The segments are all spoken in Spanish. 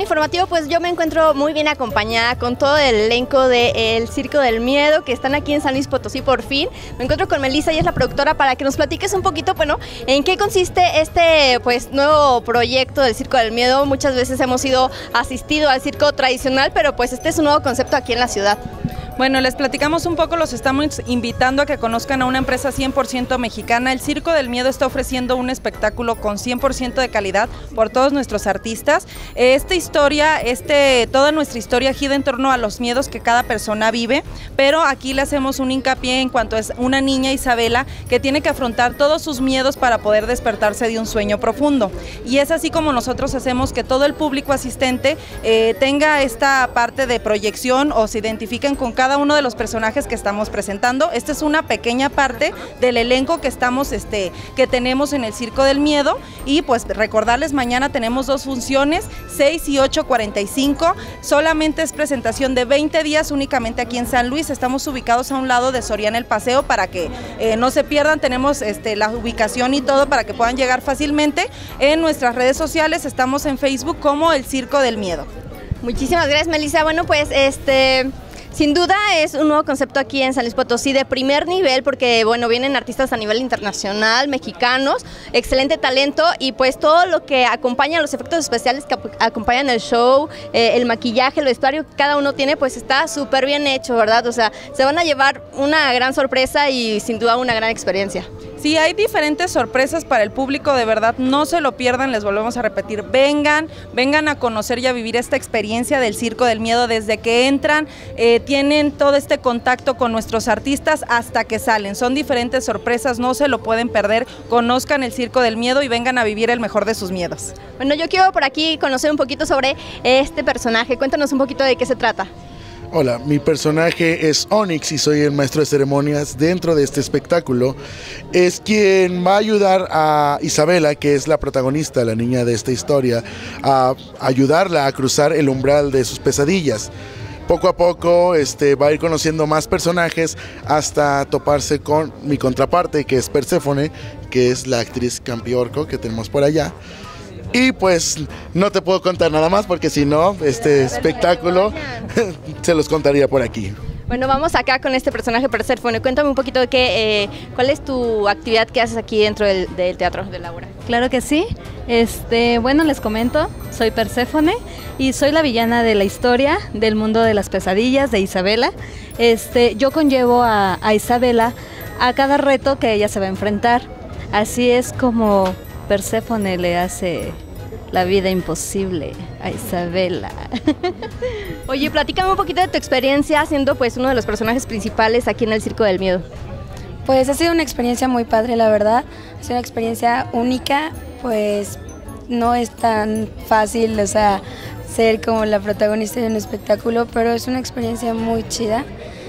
informativo, pues yo me encuentro muy bien acompañada con todo el elenco del Circo del Miedo, que están aquí en San Luis Potosí por fin. Me encuentro con Melissa, ella es la productora, para que nos platiques un poquito, bueno, en qué consiste este pues nuevo proyecto del Circo del Miedo. Muchas veces hemos asistido al circo tradicional, pero pues este es un nuevo concepto aquí en la ciudad. Bueno, les platicamos un poco, los estamos invitando a que conozcan a una empresa 100% mexicana. El Circo del Miedo está ofreciendo un espectáculo con 100% de calidad por todos nuestros artistas. Toda nuestra historia gira en torno a los miedos que cada persona vive, pero aquí le hacemos un hincapié en cuanto es una niña, Isabela, que tiene que afrontar todos sus miedos para poder despertarse de un sueño profundo. Y es así como nosotros hacemos que todo el público asistente tenga esta parte de proyección o se identifiquen con cada uno de los personajes que estamos presentando. Esta es una pequeña parte del elenco que tenemos en el Circo del Miedo, y pues recordarles, mañana tenemos 2 funciones, 6 y 8:45, solamente es presentación de 20 días únicamente aquí en San Luis. Estamos ubicados a un lado de Soriana El Paseo para que no se pierdan, tenemos la ubicación y todo para que puedan llegar fácilmente. En nuestras redes sociales estamos en Facebook como el Circo del Miedo. Muchísimas gracias, Melissa. Bueno, pues sin duda es un nuevo concepto aquí en San Luis Potosí de primer nivel, porque bueno, vienen artistas a nivel internacional, mexicanos, excelente talento, y pues todo lo que acompaña, los efectos especiales que acompañan el show, el maquillaje, el vestuario que cada uno tiene, pues está súper bien hecho, ¿verdad? O sea, se van a llevar una gran sorpresa y sin duda una gran experiencia. Sí, hay diferentes sorpresas para el público, de verdad, no se lo pierdan, les volvemos a repetir, vengan a conocer y a vivir esta experiencia del Circo del Miedo desde que entran, tienen todo este contacto con nuestros artistas hasta que salen, son diferentes sorpresas, no se lo pueden perder, conozcan el Circo del Miedo y vengan a vivir el mejor de sus miedos. Bueno, yo quiero por aquí conocer un poquito sobre este personaje, cuéntanos un poquito de qué se trata. Hola, mi personaje es Onyx y soy el maestro de ceremonias dentro de este espectáculo. Es quien va a ayudar a Isabela, que es la protagonista, la niña de esta historia, a ayudarla a cruzar el umbral de sus pesadillas. Poco a poco va a ir conociendo más personajes hasta toparse con mi contraparte, que es Perséfone, que es la actriz Campiorco que tenemos por allá. Y pues no te puedo contar nada más porque si no, este espectáculo se los contaría por aquí. Bueno, vamos acá con este personaje Perséfone. Cuéntame un poquito de cuál es tu actividad que haces aquí dentro del Teatro de la Obra. Claro que sí. Bueno, les comento, soy Perséfone y soy la villana de la historia del mundo de las pesadillas de Isabela. Yo conllevo a Isabela a cada reto que ella se va a enfrentar. Así es como Perséfone le hace la vida imposible a Isabela. Oye, platícame un poquito de tu experiencia siendo pues uno de los personajes principales aquí en el Circo del Miedo. Pues ha sido una experiencia muy padre, la verdad. Ha sido una experiencia única, pues no es tan fácil, o sea, ser como la protagonista de un espectáculo, pero es una experiencia muy chida.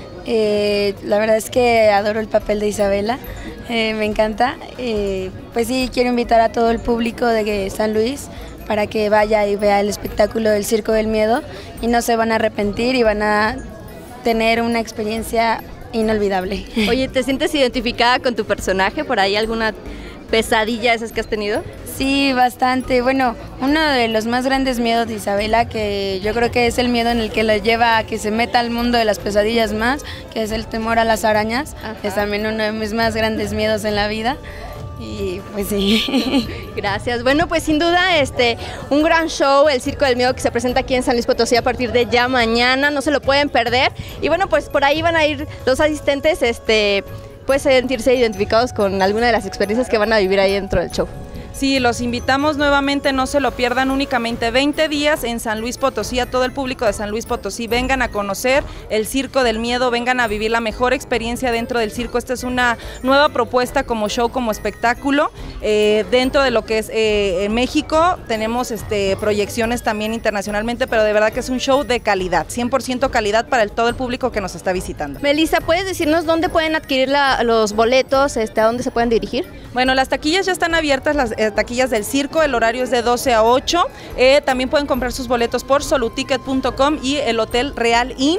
La verdad es que adoro el papel de Isabela. Me encanta, pues sí, quiero invitar a todo el público de San Luis para que vaya y vea el espectáculo del Circo del Miedo y no se van a arrepentir y van a tener una experiencia inolvidable. Oye, ¿te sientes identificada con tu personaje? ¿Por ahí alguna pesadilla esas que has tenido? Sí, bastante. Bueno, uno de los más grandes miedos de Isabela, que yo creo que es el miedo en el que la lleva a que se meta al mundo de las pesadillas más, que es el temor a las arañas. Ajá. Es también uno de mis más grandes miedos en la vida. Y pues sí. Gracias. Bueno, pues sin duda un gran show, el Circo del Miedo, que se presenta aquí en San Luis Potosí a partir de ya mañana, no se lo pueden perder. Y bueno, pues por ahí van a ir los asistentes, pues sentirse identificados con alguna de las experiencias que van a vivir ahí dentro del show. Sí, los invitamos nuevamente, no se lo pierdan, únicamente 20 días en San Luis Potosí, a todo el público de San Luis Potosí, vengan a conocer el Circo del Miedo, vengan a vivir la mejor experiencia dentro del circo. Esta es una nueva propuesta como show, como espectáculo, dentro de lo que es en México, tenemos proyecciones también internacionalmente, pero de verdad que es un show de calidad, 100% calidad para todo el público que nos está visitando. Melissa, ¿puedes decirnos dónde pueden adquirir los boletos, a dónde se pueden dirigir? Bueno, las taquillas ya están abiertas, las taquillas del circo, el horario es de 12 a 8, también pueden comprar sus boletos por soluticket.com y el Hotel Real Inn.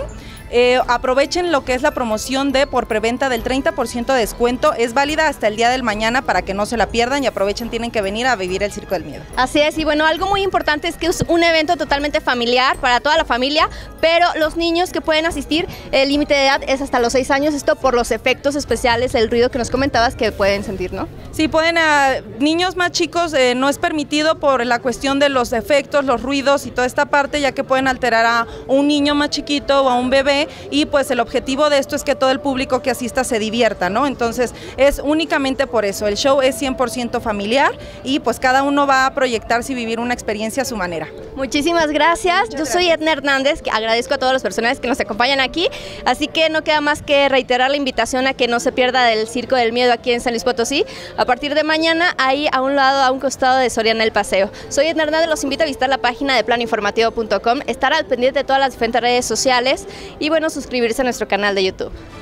aprovechen lo que es la promoción de por preventa del 30% de descuento. Es válida hasta el día del mañana para que no se la pierdan y aprovechen, tienen que venir a vivir el Circo del Miedo. Así es, y bueno, algo muy importante es que es un evento totalmente familiar para toda la familia, pero los niños que pueden asistir, el límite de edad es hasta los 6 años, esto por los efectos especiales, el ruido que nos comentabas que pueden sentir, ¿no? Sí, pueden, niños más chicos no es permitido por la cuestión de los efectos, los ruidos y toda esta parte, ya que pueden alterar a un niño más chiquito o a un bebé, y pues el objetivo de esto es que todo el público que asista se divierta, ¿no? Entonces es únicamente por eso, el show es 100% familiar y pues cada uno va a proyectarse y vivir una experiencia a su manera. Muchísimas gracias. Yo soy Edna Hernández, que agradezco a todas las personas que nos acompañan aquí, así que no queda más que reiterar la invitación a que no se pierda del Circo del Miedo aquí en San Luis Potosí, a partir de mañana, ahí a un lado, a un costado de Soriana El Paseo. Soy Edna Hernández, los invito a visitar la página de planoinformativo.com, estar al pendiente de todas las diferentes redes sociales y bueno, suscribirse a nuestro canal de YouTube.